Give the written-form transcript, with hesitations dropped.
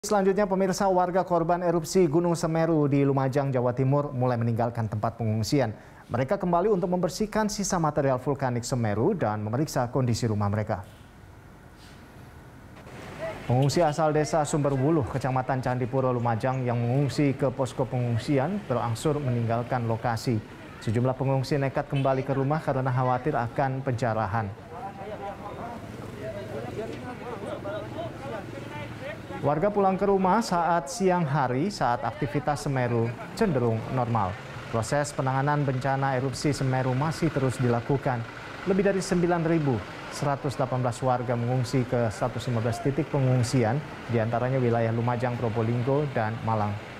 Selanjutnya, pemirsa, warga korban erupsi Gunung Semeru di Lumajang, Jawa Timur mulai meninggalkan tempat pengungsian. Mereka kembali untuk membersihkan sisa material vulkanik Semeru dan memeriksa kondisi rumah mereka. Pengungsi asal desa Sumberwuluh, Kecamatan Candipuro, Lumajang yang mengungsi ke posko pengungsian berangsur meninggalkan lokasi. Sejumlah pengungsi nekat kembali ke rumah karena khawatir akan penjarahan. Warga pulang ke rumah saat siang hari saat aktivitas Semeru cenderung normal. Proses penanganan bencana erupsi Semeru masih terus dilakukan. Lebih dari 9.118 warga mengungsi ke 115 titik pengungsian, diantaranya wilayah Lumajang, Probolinggo, dan Malang.